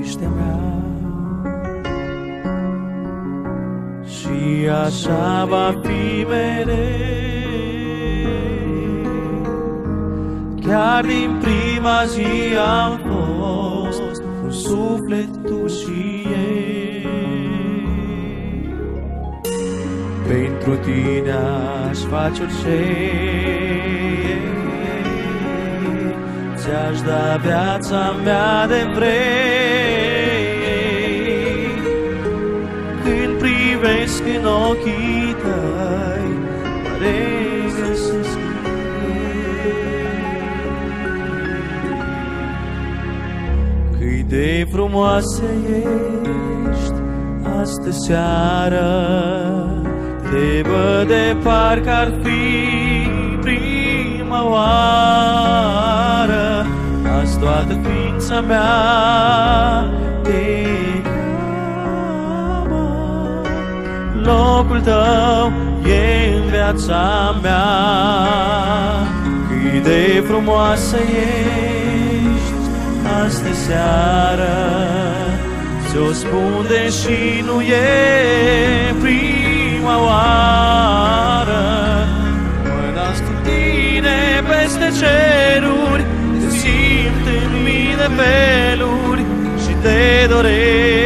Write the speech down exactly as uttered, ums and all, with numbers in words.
liniștea mea. Și așa va fi mereu, chiar din prima zi am fost un suflet, tu și ei. Pentru tine aș face orice, ți-aș da viața mea de vrei. Când privesc în ochii tăi, mă regăsesc în ei. Cât de frumoasă ești astă seară, te văd de parcă ar fi prima oară. Azi toată ființa mea te cheamă, locul tău e în viața mea. Cât de frumoasă ești astă seară, ți-o spun deși nu e prima oară. Mă nasc cu tine peste ceruri, te simt în mii de feluri și te doresc.